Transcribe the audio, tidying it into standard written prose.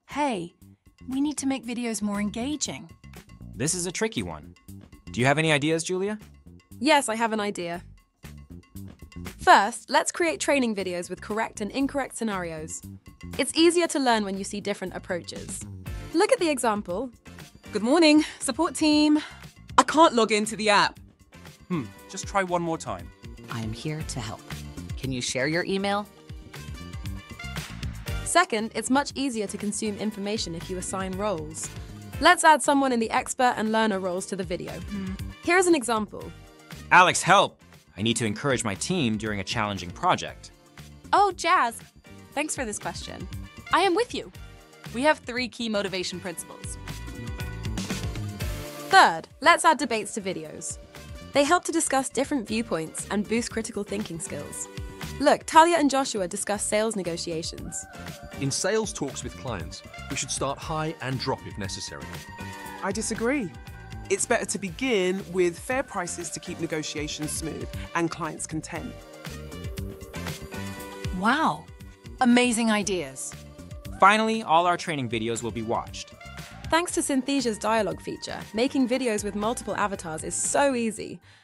Hey, we need to make videos more engaging. This is a tricky one. Do you have any ideas, Julia? Yes, I have an idea. First, let's create training videos with correct and incorrect scenarios. It's easier to learn when you see different approaches. Look at the example. Good morning, support team. I can't log into the app. Just try one more time. I am here to help. Can you share your email? Second, it's much easier to consume information if you assign roles. Let's add someone in the expert and learner roles to the video. Here's an example. Alex, help! I need to encourage my team during a challenging project. Oh, Jazz, thanks for this question. I am with you. We have 3 key motivation principles. Third, let's add debates to videos. They help to discuss different viewpoints and boost critical thinking skills. Look, Talia and Joshua discuss sales negotiations. In sales talks with clients, we should start high and drop if necessary. I disagree. It's better to begin with fair prices to keep negotiations smooth and clients content. Wow, amazing ideas. Finally, all our training videos will be watched. Thanks to Synthesia's dialogue feature, making videos with multiple avatars is so easy.